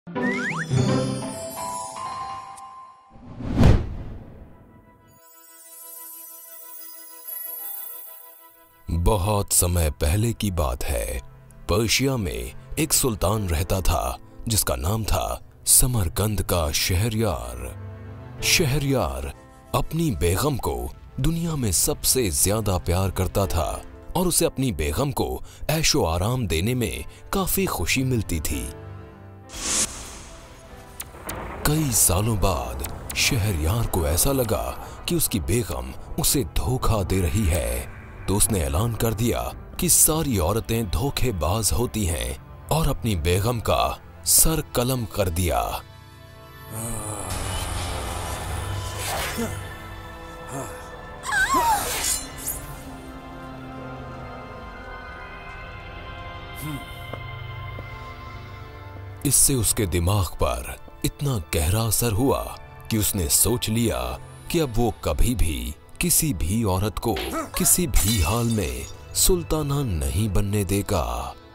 बहुत समय पहले की बात है। पर्शिया में एक सुल्तान रहता था जिसका नाम था समरकंद का शहरयार। शहरयार अपनी बेगम को दुनिया में सबसे ज्यादा प्यार करता था और उसे अपनी बेगम को ऐशो आराम देने में काफी खुशी मिलती थी। कई सालों बाद शहरयार को ऐसा लगा कि उसकी बेगम उसे धोखा दे रही है, तो उसने ऐलान कर दिया कि सारी औरतें धोखेबाज होती हैं और अपनी बेगम का सर कलम कर दिया। इससे उसके दिमाग पर इतना गहरा असर हुआ कि उसने सोच लिया कि अब वो कभी भी किसी भी औरत को किसी भी हाल में सुल्ताना नहीं बनने देगा।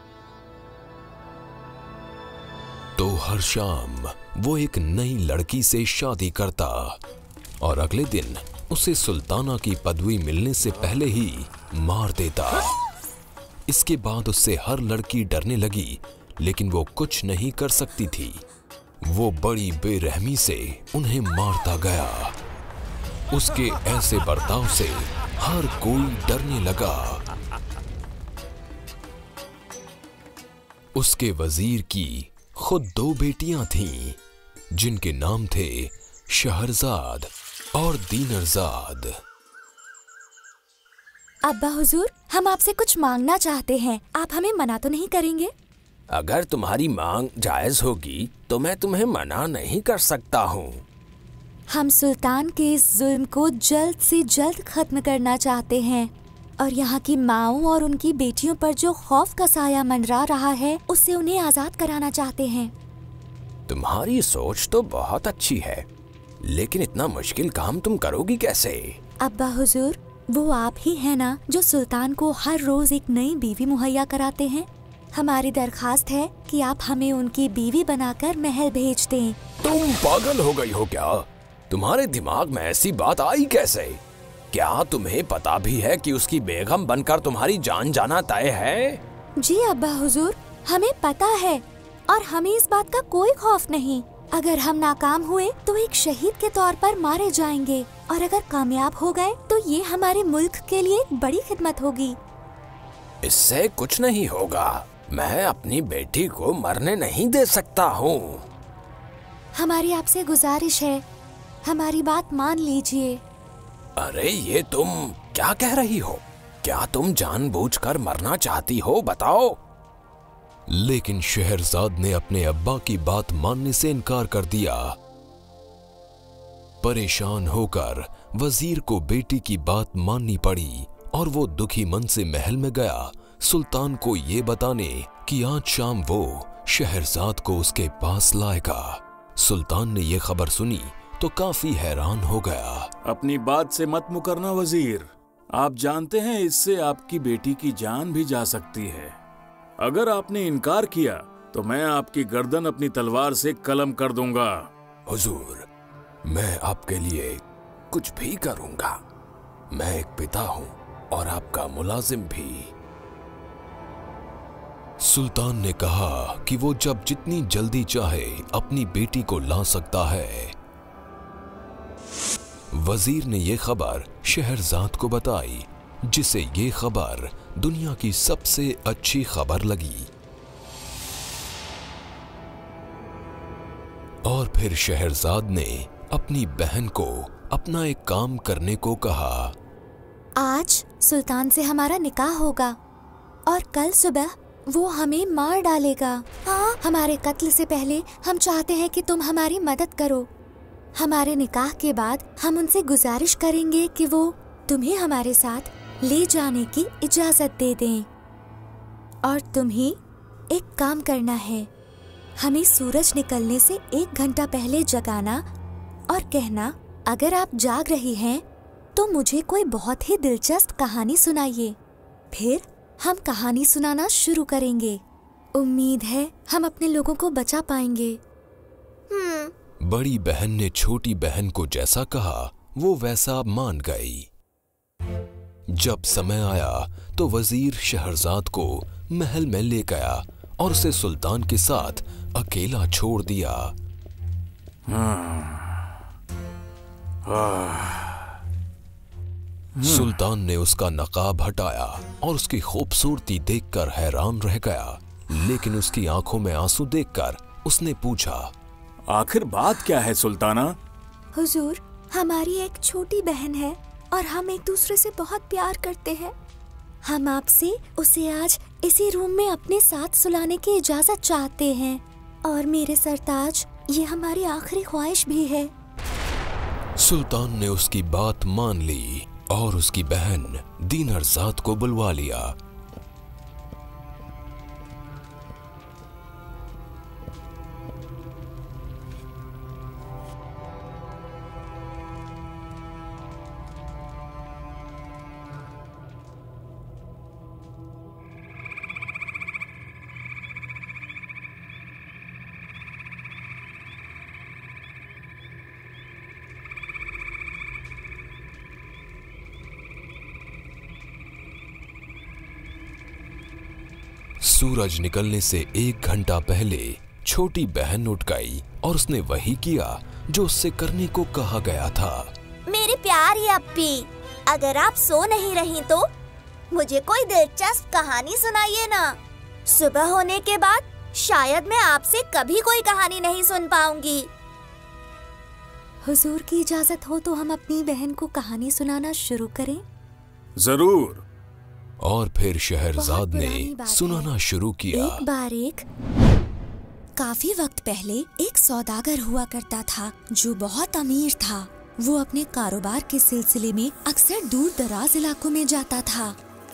तो हर शाम वो एक नई लड़की से शादी करता और अगले दिन उसे सुल्ताना की पदवी मिलने से पहले ही मार देता। इसके बाद उससे हर लड़की डरने लगी, लेकिन वो कुछ नहीं कर सकती थी। वो बड़ी बेरहमी से उन्हें मारता गया। उसके ऐसे बर्ताव से हर कोई डरने लगा। उसके वजीर की खुद 2 बेटियां थीं, जिनके नाम थे शहरजाद और दीनरजाद। अब्बा हुजूर, हम आपसे कुछ मांगना चाहते हैं, आप हमें मना तो नहीं करेंगे? अगर तुम्हारी मांग जायज होगी तो मैं तुम्हें मना नहीं कर सकता हूँ। हम सुल्तान के इस जुल्म को जल्द से जल्द खत्म करना चाहते हैं और यहाँ की माँओं और उनकी बेटियों पर जो खौफ का साया मंडरा रहा है, उससे उन्हें आजाद कराना चाहते हैं। तुम्हारी सोच तो बहुत अच्छी है, लेकिन इतना मुश्किल काम तुम करोगी कैसे? अब्बा हुजूर, वो आप ही है ना जो सुल्तान को हर रोज एक नई बीवी मुहैया कराते हैं। हमारी दरखास्त है कि आप हमें उनकी बीवी बनाकर महल भेज दें। तुम पागल हो गई हो क्या? तुम्हारे दिमाग में ऐसी बात आई कैसे? क्या तुम्हें पता भी है कि उसकी बेगम बनकर तुम्हारी जान जाना तय है? जी अब्बा हुजूर, हमें पता है और हमें इस बात का कोई खौफ नहीं। अगर हम नाकाम हुए तो एक शहीद के तौर पर मारे जाएंगे और अगर कामयाब हो गए तो ये हमारे मुल्क के लिए एक बड़ी खिदमत होगी। इससे कुछ नहीं होगा। मैं अपनी बेटी को मरने नहीं दे सकता हूँ। हमारी आपसे गुजारिश है, हमारी बात मान लीजिए। अरे ये तुम क्या कह रही हो? क्या तुम जानबूझकर मरना चाहती हो? बताओ। लेकिन शहरजाद ने अपने अब्बा की बात मानने से इनकार कर दिया। परेशान होकर वजीर को बेटी की बात माननी पड़ी और वो दुखी मन से महल में गया सुल्तान को ये बताने कि आज शाम वो शहरजाद को उसके पास लाएगा। सुल्तान ने ये खबर सुनी तो काफी हैरान हो गया। अपनी बात से मत मुकरना वजीर, आप जानते हैं इससे आपकी बेटी की जान भी जा सकती है। अगर आपने इनकार किया तो मैं आपकी गर्दन अपनी तलवार से कलम कर दूंगा। हुजूर, मैं आपके लिए कुछ भी करूंगा। मैं एक पिता हूँ और आपका मुलाजिम भी। सुल्तान ने कहा कि वो जब जितनी जल्दी चाहे अपनी बेटी को ला सकता है। वजीर ने ये खबर शहरजाद को बताई, जिसे ये खबर दुनिया की सबसे अच्छी खबर लगी। और फिर शहरजाद ने अपनी बहन को अपना एक काम करने को कहा। आज सुल्तान से हमारा निकाह होगा और कल सुबह वो हमें मार डालेगा। हाँ, हमारे कत्ल से पहले हम चाहते हैं कि तुम हमारी मदद करो। हमारे निकाह के बाद हम उनसे गुजारिश करेंगे कि वो तुम्हें हमारे साथ ले जाने की इजाजत दे दें। और तुम्हें एक काम करना है, हमें सूरज निकलने से 1 घंटा पहले जगाना और कहना, अगर आप जाग रही हैं तो मुझे कोई बहुत ही दिलचस्प कहानी सुनाइए। फिर हम कहानी सुनाना शुरू करेंगे। उम्मीद है हम अपने लोगों को बचा पाएंगे। बड़ी बहन ने छोटी बहन को जैसा कहा वो वैसा मान गई। जब समय आया तो वजीर शहरजाद को महल में ले गया और उसे सुल्तान के साथ अकेला छोड़ दिया। सुल्तान ने उसका नकाब हटाया और उसकी खूबसूरती देखकर हैरान रह गया, लेकिन उसकी आंखों में आंसू देखकर उसने पूछा, आखिर बात क्या है सुल्ताना? हुजूर, हमारी एक छोटी बहन है और हम एक दूसरे से बहुत प्यार करते हैं। हम आपसे उसे आज इसी रूम में अपने साथ सुलाने की इजाजत चाहते हैं, और मेरे सरताज, ये हमारी आखिरी ख्वाहिश भी है। सुल्तान ने उसकी बात मान ली और उसकी बहन दीनरजाद को बुलवा लिया। सूरज निकलने से 1 घंटा पहले छोटी बहन उठ गई और उसने वही किया जो उससे करने को कहा गया था। मेरी प्यारी अप्पी, अगर आप सो नहीं रही तो मुझे कोई दिलचस्प कहानी सुनाइए ना। सुबह होने के बाद शायद मैं आपसे कभी कोई कहानी नहीं सुन पाऊंगी। हुजूर की इजाजत हो तो हम अपनी बहन को कहानी सुनाना शुरू करें? जरूर। और फिर शहरजाद ने सुनाना शुरू किया। एक बार काफी वक्त पहले एक सौदागर हुआ करता था जो बहुत अमीर था। वो अपने कारोबार के सिलसिले में अक्सर दूर दराज इलाकों में जाता था।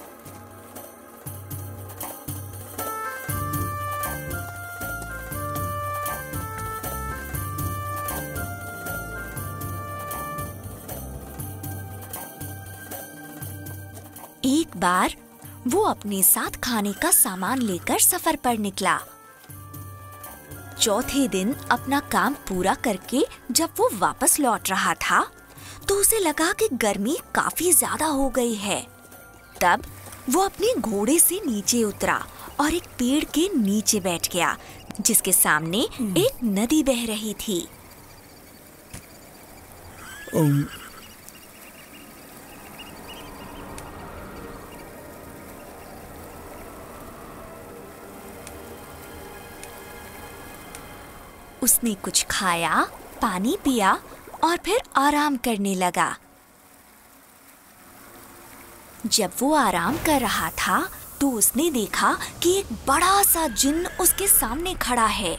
एक बार वो अपने साथ खाने का सामान लेकर सफर पर निकला। चौथे दिन अपना काम पूरा करके जब वो वापस लौट रहा था तो उसे लगा कि गर्मी काफी ज्यादा हो गई है। तब वो अपने घोड़े से नीचे उतरा और एक पेड़ के नीचे बैठ गया जिसके सामने एक नदी बह रही थी। उसने कुछ खाया, पानी पिया और फिर आराम करने लगा। जब वो आराम कर रहा था तो उसने देखा कि एक बड़ा सा जिन्न उसके सामने खड़ा है।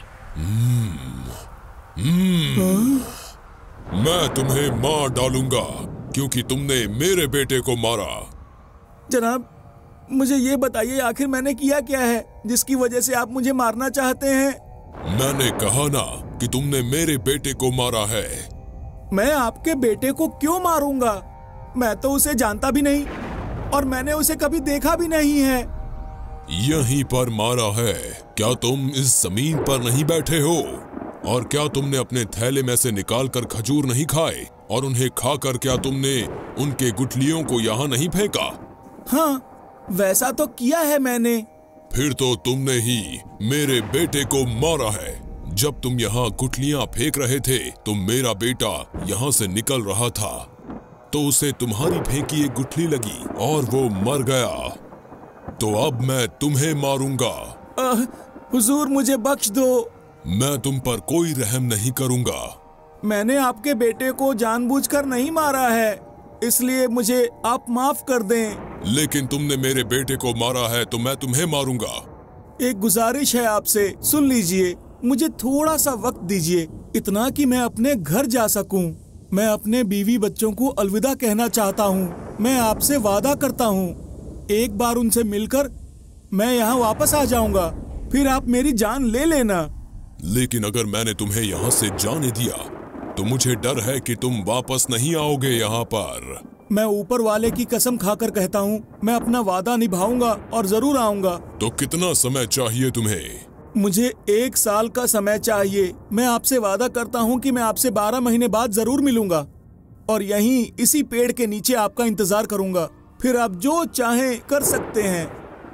मैं तुम्हें मार डालूंगा क्योंकि तुमने मेरे बेटे को मारा। जनाब, मुझे ये बताइए आखिर मैंने किया क्या है जिसकी वजह से आप मुझे मारना चाहते हैं? मैंने कहा ना कि तुमने मेरे बेटे को मारा है। मैं आपके बेटे को क्यों मारूंगा? मैं तो उसे जानता भी नहीं और मैंने उसे कभी देखा भी नहीं है। यहीं पर मारा है। क्या तुम इस जमीन पर नहीं बैठे हो? और क्या तुमने अपने थैले में से निकाल कर खजूर नहीं खाए और उन्हें खाकर क्या तुमने उनके गुठलियों को यहाँ नहीं फेंका? हाँ, वैसा तो किया है मैंने। फिर तो तुमने ही मेरे बेटे को मारा है। जब तुम यहाँ गुठलियां फेंक रहे थे तो मेरा बेटा यहाँ से निकल रहा था तो उसे तुम्हारी फेंकी एक गुठली लगी और वो मर गया। तो अब मैं तुम्हें मारूंगा। हुजूर, मुझे बख्श दो। मैं तुम पर कोई रहम नहीं करूंगा। मैंने आपके बेटे को जानबूझकर नहीं मारा है, इसलिए मुझे आप माफ कर दें। लेकिन तुमने मेरे बेटे को मारा है तो मैं तुम्हें मारूंगा। एक गुजारिश है आपसे, सुन लीजिए। मुझे थोड़ा सा वक्त दीजिए, इतना कि मैं अपने घर जा सकूं। मैं अपने बीवी बच्चों को अलविदा कहना चाहता हूं। मैं आपसे वादा करता हूं, एक बार उनसे मिलकर मैं यहाँ वापस आ जाऊंगा, फिर आप मेरी जान ले लेना। लेकिन अगर मैंने तुम्हें यहाँ से जाने दिया तो मुझे डर है कि तुम वापस नहीं आओगे यहाँ पर। मैं ऊपर वाले की कसम खाकर कहता हूँ, मैं अपना वादा निभाऊंगा और जरूर आऊंगा। तो कितना समय चाहिए तुम्हें? मुझे 1 साल का समय चाहिए। मैं आपसे वादा करता हूँ कि मैं आपसे 12 महीने बाद जरूर मिलूंगा और यहीं इसी पेड़ के नीचे आपका इंतजार करूंगा। फिर आप जो चाहें कर सकते हैं।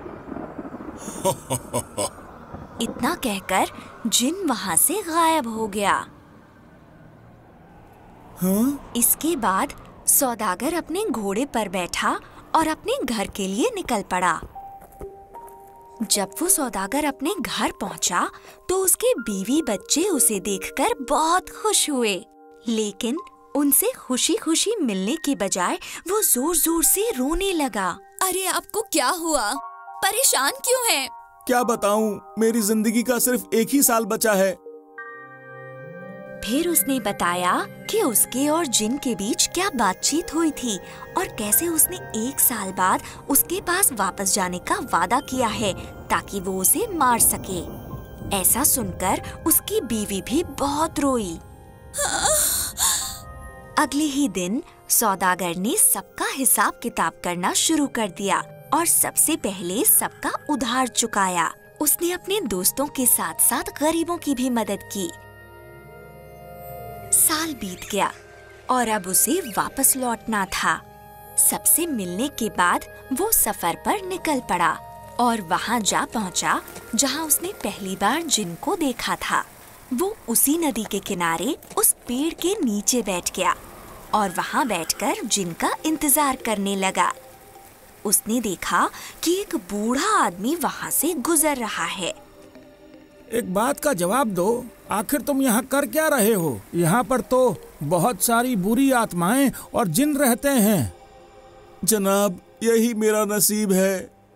इतना कहकर जिन वहाँ से गायब हो गया। हाँ? इसके बाद सौदागर अपने घोड़े पर बैठा और अपने घर के लिए निकल पड़ा। जब वो सौदागर अपने घर पहुंचा तो उसके बीवी बच्चे उसे देखकर बहुत खुश हुए, लेकिन उनसे खुशी खुशी मिलने की बजाय वो जोर जोर से रोने लगा। अरे आपको क्या हुआ? परेशान क्यों हैं? क्या बताऊं, मेरी जिंदगी का सिर्फ 1 ही साल बचा है। फिर उसने बताया कि उसके और जिन के बीच क्या बातचीत हुई थी और कैसे उसने 1 साल बाद उसके पास वापस जाने का वादा किया है ताकि वो उसे मार सके। ऐसा सुनकर उसकी बीवी भी बहुत रोई। अगले ही दिन सौदागर ने सबका हिसाब किताब करना शुरू कर दिया और सबसे पहले सबका उधार चुकाया। उसने अपने दोस्तों के साथ साथ गरीबों की भी मदद की। साल बीत गया और अब उसे वापस लौटना था। सबसे मिलने के बाद वो सफर पर निकल पड़ा और वहाँ जा पहुँचा जहाँ उसने पहली बार जिन को देखा था। वो उसी नदी के किनारे उस पेड़ के नीचे बैठ गया और वहाँ बैठकर जिन का इंतजार करने लगा। उसने देखा कि एक बूढ़ा आदमी वहाँ से गुजर रहा है। एक बात का जवाब दो, आखिर तुम यहाँ कर क्या रहे हो? यहाँ पर तो बहुत सारी बुरी आत्माएं और जिन रहते हैं। जनाब, यही मेरा नसीब है।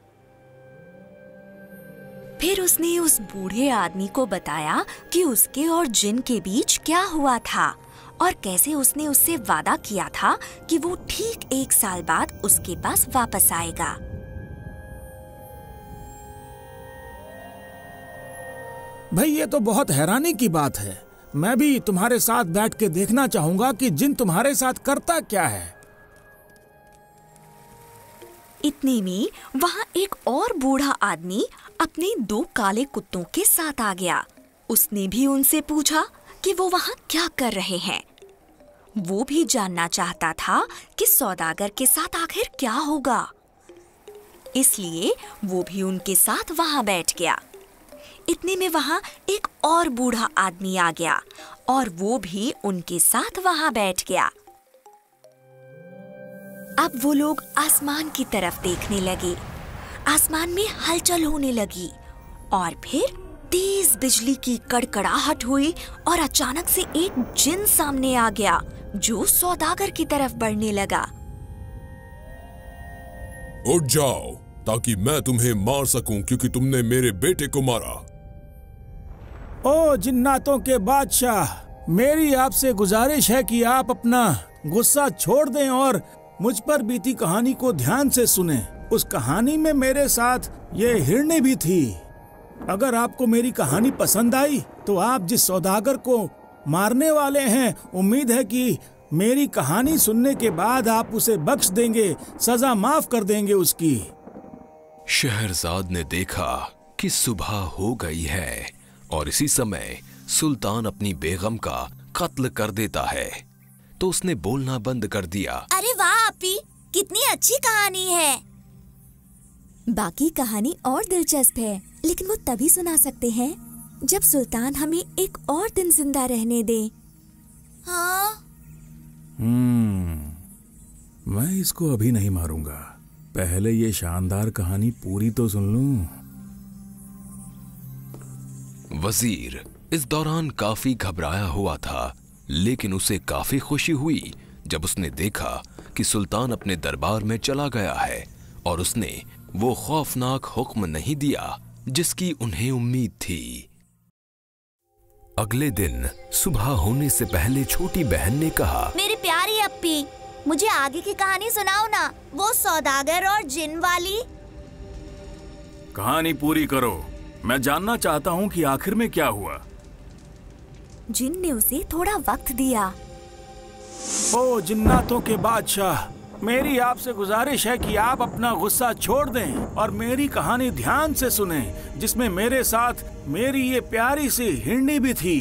फिर उसने उस बूढ़े आदमी को बताया कि उसके और जिन के बीच क्या हुआ था और कैसे उसने उससे वादा किया था कि वो ठीक 1 साल बाद उसके पास वापस आएगा। भाई, ये तो बहुत हैरानी की बात है। मैं भी तुम्हारे साथ बैठ के देखना चाहूंगा कि जिन तुम्हारे साथ करता क्या है। इतने में वहाँ एक और बूढ़ा आदमी अपने 2 काले कुत्तों के साथ आ गया। उसने भी उनसे पूछा कि वो वहाँ क्या कर रहे हैं। वो भी जानना चाहता था कि सौदागर के साथ आखिर क्या होगा, इसलिए वो भी उनके साथ वहाँ बैठ गया। इतने में वहाँ एक और बूढ़ा आदमी आ गया और वो भी उनके साथ वहाँ बैठ गया। अब वो लोग आसमान की तरफ देखने लगे। आसमान में हलचल होने लगी और फिर तेज बिजली की कड़कड़ाहट हुई और अचानक से एक जिन सामने आ गया जो सौदागर की तरफ बढ़ने लगा। उठ जाओ ताकि मैं तुम्हें मार सकूं, क्योंकि तुमने मेरे बेटे को मारा। ओ जिन्नातों के बादशाह, मेरी आपसे गुजारिश है कि आप अपना गुस्सा छोड़ दें और मुझ पर बीती कहानी को ध्यान से सुनें। उस कहानी में मेरे साथ ये हिरणी भी थी। अगर आपको मेरी कहानी पसंद आई तो आप जिस सौदागर को मारने वाले हैं, उम्मीद है कि मेरी कहानी सुनने के बाद आप उसे बख्श देंगे, सजा माफ कर देंगे उसकी। शहरजाद ने देखा कि सुबह हो गई है और इसी समय सुल्तान अपनी बेगम का कत्ल कर देता है, तो उसने बोलना बंद कर दिया। अरे वाह आपी, कितनी अच्छी कहानी है। बाकी कहानी और दिलचस्प है, लेकिन वो तभी सुना सकते हैं जब सुल्तान हमें एक और दिन जिंदा रहने दे। हाँ? मैं इसको अभी नहीं मारूंगा, पहले ये शानदार कहानी पूरी तो सुन लूं। वजीर इस दौरान काफी घबराया हुआ था, लेकिन उसे काफी खुशी हुई जब उसने देखा कि सुल्तान अपने दरबार में चला गया है और उसने वो खौफनाक हुक्म नहीं दिया जिसकी उन्हें उम्मीद थी। अगले दिन सुबह होने से पहले छोटी बहन ने कहा, मेरी प्यारी अप्पी, मुझे आगे की कहानी सुनाओ ना, वो सौदागर और जिन वाली। कहानी पूरी करो, मैं जानना चाहता हूँ कि आखिर में क्या हुआ। जिन ने उसे थोड़ा वक्त दिया। ओ जिन्नातों के बादशाह, मेरी आपसे गुजारिश है कि आप अपना गुस्सा छोड़ दें और मेरी कहानी ध्यान से सुनें, जिसमें मेरे साथ मेरी ये प्यारी सी हिरनी भी थी।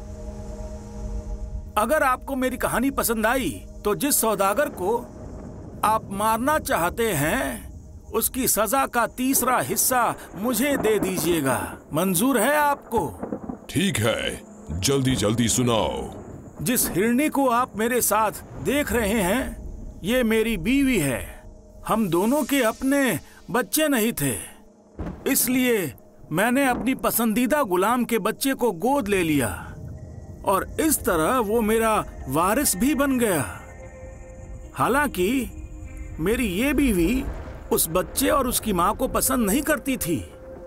अगर आपको मेरी कहानी पसंद आई तो जिस सौदागर को आप मारना चाहते हैं उसकी सजा का तीसरा हिस्सा मुझे दे दीजिएगा। मंजूर है आपको? ठीक है, जल्दी जल्दी सुनाओ। जिस हिरनी को आप मेरे साथ देख रहे हैं ये मेरी बीवी है। हम दोनों के अपने बच्चे नहीं थे, इसलिए मैंने अपनी पसंदीदा गुलाम के बच्चे को गोद ले लिया और इस तरह वो मेरा वारिस भी बन गया। हालांकि मेरी ये बीवी उस बच्चे और उसकी माँ को पसंद नहीं करती थी।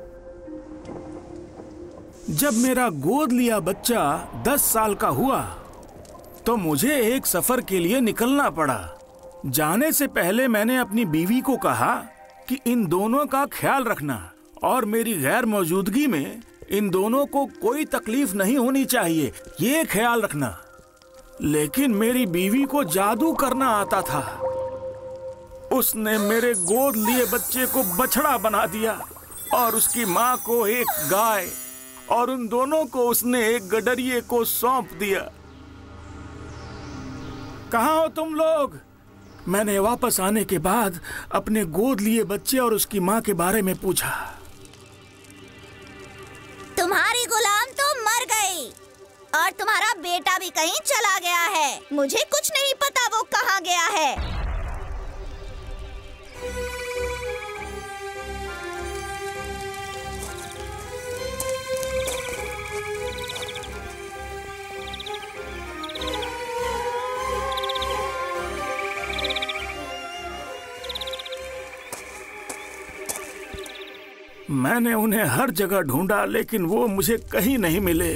जब मेरा गोद लिया बच्चा 10 साल का हुआ तो मुझे एक सफर के लिए निकलना पड़ा। जाने से पहले मैंने अपनी बीवी को कहा कि इन दोनों का ख्याल रखना और मेरी गैर मौजूदगी में इन दोनों को कोई तकलीफ नहीं होनी चाहिए, ये ख्याल रखना। लेकिन मेरी बीवी को जादू करना आता था। उसने मेरे गोद लिए बच्चे को बछड़ा बना दिया और उसकी माँ को एक गाय और उन दोनों को उसने एक गडरिये को सौंप दिया। कहाँ हो तुम लोग? मैंने वापस आने के बाद अपने गोद लिए बच्चे और उसकी माँ के बारे में पूछा। तुम्हारी गुलाम तो मर गई और तुम्हारा बेटा भी कहीं चला गया है। मुझे कुछ नहीं पता वो कहाँ गया है। मैंने उन्हें हर जगह ढूंढा लेकिन वो मुझे कहीं नहीं मिले।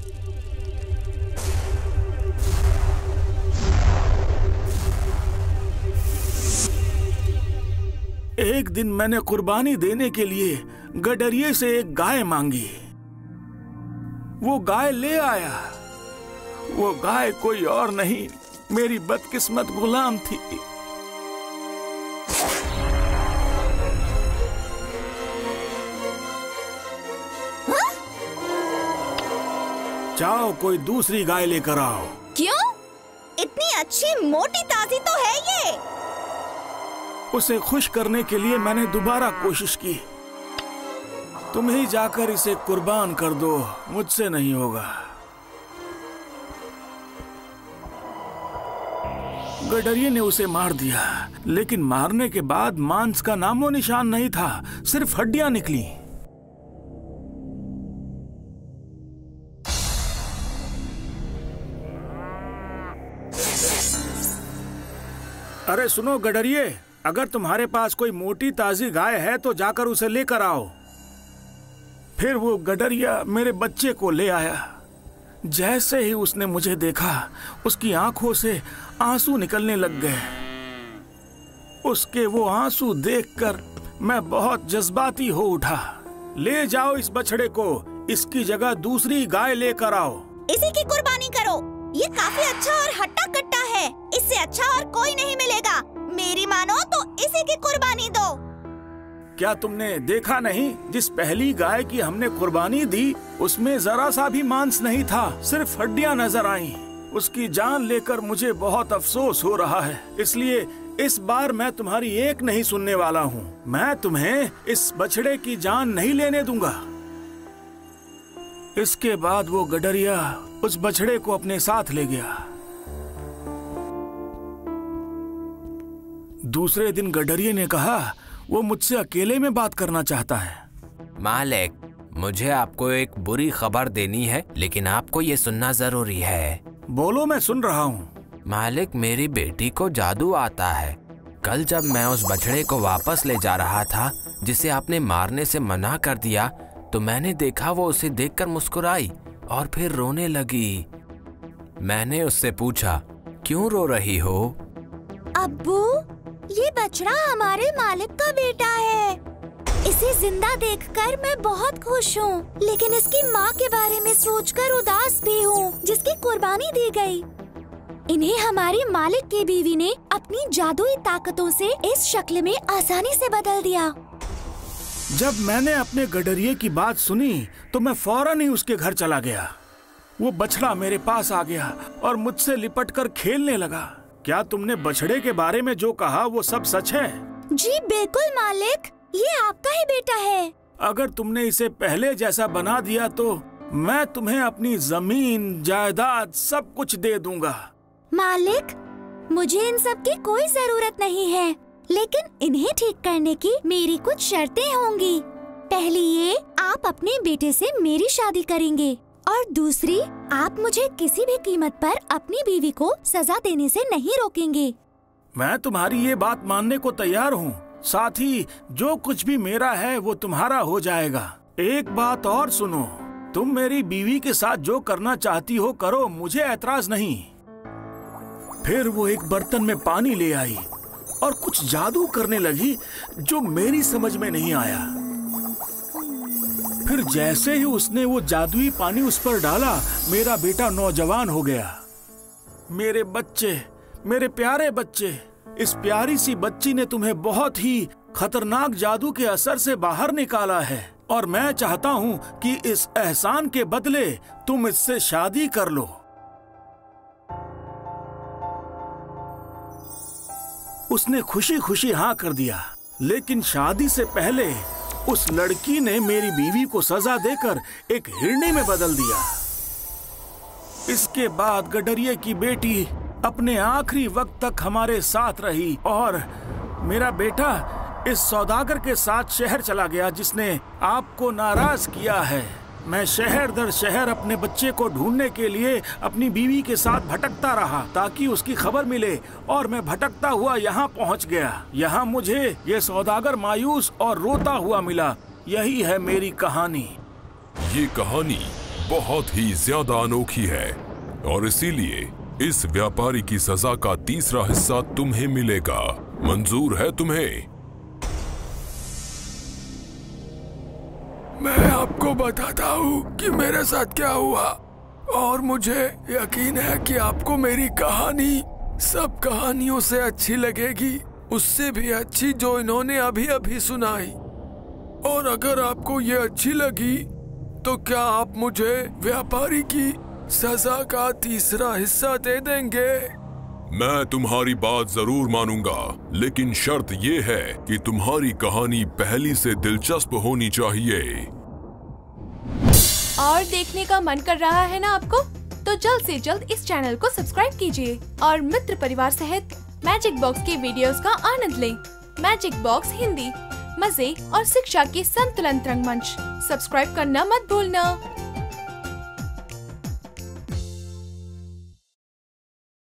एक दिन मैंने कुर्बानी देने के लिए गडरिये से एक गाय मांगी। वो गाय ले आया। वो गाय कोई और नहीं, मेरी बदकिस्मत गुलाम थी। जाओ कोई दूसरी गाय लेकर आओ। क्यों? इतनी अच्छी मोटी ताजी तो है ये। उसे खुश करने के लिए मैंने दोबारा कोशिश की। तुम ही जाकर इसे कुर्बान कर दो, मुझसे नहीं होगा। गडरिये ने उसे मार दिया, लेकिन मारने के बाद मांस का नामो निशान नहीं था, सिर्फ हड्डियां निकली। अरे सुनो गडरिये, अगर तुम्हारे पास कोई मोटी ताजी गाय है तो जाकर उसे लेकर आओ। फिर वो गडरिया मेरे बच्चे को ले आया। जैसे ही उसने मुझे देखा, उसकी आंखों से आंसू निकलने लग गए। उसके वो आंसू देखकर मैं बहुत जज्बाती हो उठा। ले जाओ इस बछड़े को, इसकी जगह दूसरी गाय लेकर आओ। इसी की कुर्बानी करो। ये काफी अच्छा और हट्टा कट्टा है। इससे अच्छा और कोई नहीं मिलेगा। मेरी मानो तो इसी की कुर्बानी दो। क्या तुमने देखा नहीं, जिस पहली गाय की हमने कुर्बानी दी उसमें जरा सा भी मांस नहीं था, सिर्फ हड्डियां नजर आईं। उसकी जान लेकर मुझे बहुत अफसोस हो रहा है, इसलिए इस बार मैं तुम्हारी एक नहीं सुनने वाला हूँ। मैं तुम्हें इस बछड़े की जान नहीं लेने दूंगा। इसके बाद वो गडरिया उस बछड़े को अपने साथ ले गया। दूसरे दिन गडरिये ने कहा वो मुझसे अकेले में बात करना चाहता है। मालिक, मुझे आपको एक बुरी खबर देनी है, लेकिन आपको ये सुनना जरूरी है। बोलो, मैं सुन रहा हूँ। मालिक, मेरी बेटी को जादू आता है। कल जब मैं उस बछड़े को वापस ले जा रहा था जिसे आपने मारने से मना कर दिया, तो मैंने देखा वो उसे देखकर मुस्कुराई और फिर रोने लगी। मैंने उससे पूछा, क्यों रो रही हो? अब्बू, ये बछड़ा हमारे मालिक का बेटा है। इसे जिंदा देखकर मैं बहुत खुश हूँ, लेकिन इसकी माँ के बारे में सोचकर उदास भी हूँ, जिसकी कुर्बानी दी गई। इन्हें हमारी मालिक की बीवी ने अपने अपनी जादुई ताकतों से इस शक्ल में आसानी से बदल दिया। जब मैंने अपने गडरिये की बात सुनी तो मैं फौरन ही उसके घर चला गया। वो बछड़ा मेरे पास आ गया और मुझसे लिपटकर खेलने लगा। क्या तुमने बछड़े के बारे में जो कहा वो सब सच है? जी बिल्कुल मालिक, ये आपका ही बेटा है। अगर तुमने इसे पहले जैसा बना दिया तो मैं तुम्हें अपनी जमीन जायदाद सब कुछ दे दूंगा। मालिक, मुझे इन सब की कोई जरूरत नहीं है, लेकिन इन्हें ठीक करने की मेरी कुछ शर्तें होंगी। पहली ये, आप अपने बेटे से मेरी शादी करेंगे, और दूसरी, आप मुझे किसी भी कीमत पर अपनी बीवी को सजा देने से नहीं रोकेंगे। मैं तुम्हारी ये बात मानने को तैयार हूँ। साथ ही जो कुछ भी मेरा है वो तुम्हारा हो जाएगा। एक बात और सुनो, तुम मेरी बीवी के साथ जो करना चाहती हो करो, मुझे ऐतराज नहीं। फिर वो एक बर्तन में पानी ले आई और कुछ जादू करने लगी जो मेरी समझ में नहीं आया। फिर जैसे ही उसने वो जादुई पानी उस पर डाला, मेरा बेटा नौजवान हो गया। मेरे बच्चे, मेरे प्यारे बच्चे, इस प्यारी सी बच्ची ने तुम्हें बहुत ही खतरनाक जादू के असर से बाहर निकाला है, और मैं चाहता हूँ कि इस एहसान के बदले तुम इससे शादी कर लो। उसने खुशी खुशी हाँ कर दिया, लेकिन शादी से पहले उस लड़की ने मेरी बीवी को सजा देकर एक हिरनी में बदल दिया। इसके बाद गडरिये की बेटी अपने आखिरी वक्त तक हमारे साथ रही, और मेरा बेटा इस सौदागर के साथ शहर चला गया जिसने आपको नाराज किया है। मैं शहर दर शहर अपने बच्चे को ढूंढने के लिए अपनी बीवी के साथ भटकता रहा ताकि उसकी खबर मिले, और मैं भटकता हुआ यहाँ पहुँच गया। यहाँ मुझे ये सौदागर मायूस और रोता हुआ मिला। यही है मेरी कहानी। ये कहानी बहुत ही ज्यादा अनोखी है, और इसीलिए इस व्यापारी की सजा का तीसरा हिस्सा तुम्हें मिलेगा। मंजूर है तुम्हें? मैं आपको बताता हूँ कि मेरे साथ क्या हुआ, और मुझे यकीन है कि आपको मेरी कहानी सब कहानियों से अच्छी लगेगी, उससे भी अच्छी जो इन्होंने अभी अभी सुनाई। और अगर आपको ये अच्छी लगी तो क्या आप मुझे व्यापारी की सजा का तीसरा हिस्सा दे देंगे? मैं तुम्हारी बात जरूर मानूंगा, लेकिन शर्त ये है कि तुम्हारी कहानी पहली से दिलचस्प होनी चाहिए। और देखने का मन कर रहा है ना आपको? तो जल्द से जल्द इस चैनल को सब्सक्राइब कीजिए और मित्र परिवार सहित मैजिक बॉक्स के वीडियोस का आनंद लें। मैजिक बॉक्स हिंदी, मजे और शिक्षा की संतुलन रंगमंच। सब्सक्राइब करना मत भूलना।